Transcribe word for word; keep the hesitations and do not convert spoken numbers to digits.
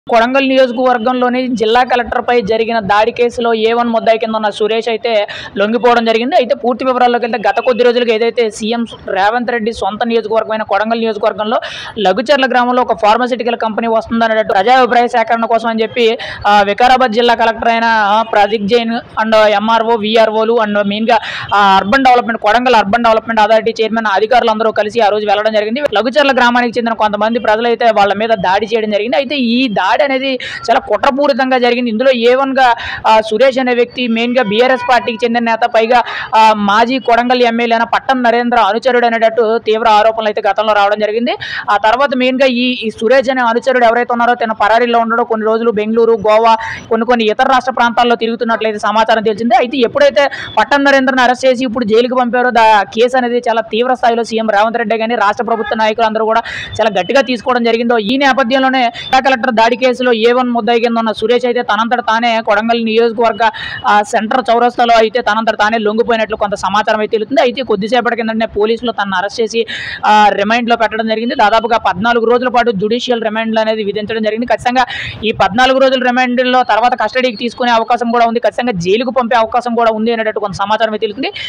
కొడంగల్ నియోజకవర్గంలోని జిల్లా కలెక్టర్పై జరిగిన దాడి కేసులో ఏ వన్ ముద్దాయి కింద ఉన్న సురేష్ అయితే లొంగిపోవడం జరిగింది. అయితే పూర్తి వివరాల్లోకి వెళ్తే గత కొద్ది రోజులుగా ఏదైతే సీఎం రేవంత్ రెడ్డి సొంత నియోజకవర్గమైన కొడంగల్ నియోజకవర్గంలో లఘుచర్ల గ్రామంలో ఒక ఫార్మాసిటికల్ కంపెనీ వస్తుందనేటట్టు ప్రజాభిప్రాయ సేకరణ కోసం అని చెప్పి వికారాబాద్ జిల్లా కలెక్టర్ అయిన ప్రదీప్ జైన్ అండ్ ఎంఆర్ఓ విఆర్ఓలు అండ్ మెయిన్గా urban development Kodangal urban development authority chairman అధికారులు అందరూ కలిసి ఆ రోజు వెళ్లడం జరిగింది. లఘుచర్ల గ్రామానికి చెందిన కొంతమంది ప్రజలైతే వాళ్ళ మీద దాడి చేయడం జరిగింది. అయితే ఈ దాడి అనేది చాలా కుట్రపూరితంగా జరిగింది. ఇందులో ఏ వన్ గా సురేష్ అనే వ్యక్తి మెయిన్ గా బీఆర్ఎస్ పార్టీకి చెందిన నేత, పైగా మాజీ కొడంగల్ ఎమ్మెల్యే అయిన పట్టం నరేంద్ర అనుచరుడు అనేటట్టు తీవ్ర ఆరోపణలు అయితే గతంలో రావడం జరిగింది. ఆ తర్వాత మెయిన్ గా ఈ ఈ సురేష్ అనే అనుచరుడు ఎవరైతే ఉన్నారో తన పరారీలో ఉండడం, కొన్ని రోజులు బెంగళూరు, గోవా, కొన్ని కొన్ని ఇతర రాష్ట్ర ప్రాంతాల్లో తిరుగుతున్నట్లయితే సమాచారం తెలిసింది. అయితే ఎప్పుడైతే పట్టం నరేంద్రను అరెస్ట్ చేసి ఇప్పుడు జైలుకు పంపారో దా కేసు అనేది చాలా తీవ్ర స్థాయిలో సీఎం రేవంత్ రెడ్డి కానీ రాష్ట్ర ప్రభుత్వ నాయకులు అందరూ కూడా చాలా గట్టిగా తీసుకోవడం జరిగిందో. ఈ నేపథ్యంలోనే కలెక్టర్ దాడి కేసులో ఏ వన్ ముద్దాయి కింద ఉన్న సురేష్ అయితే తనంతట తానే కొడంగల్ నియోజకవర్గ సెంటర్ చౌరస్తాలో అయితే తనంతట తానే లొంగిపోయినట్లు కొంత సమాచారం అయితే తెలుస్తుంది. అయితే కొద్దిసేపటి కిందనే పోలీసులు తనను అరెస్ట్ చేసి రిమైండ్లో పెట్టడం జరిగింది. దాదాపుగా పద్నాలుగు రోజుల పాటు జ్యుడిషియల్ రిమైండ్లు అనేది విధించడం జరిగింది. ఖచ్చితంగా ఈ పద్నాలుగు రోజుల రిమైండ్లో తర్వాత కస్టడీకి తీసుకునే అవకాశం కూడా ఉంది, ఖచ్చితంగా జైలుకు పంపే అవకాశం కూడా ఉంది అనేటట్టు కొంత సమాచారం అయితే తెలుస్తుంది.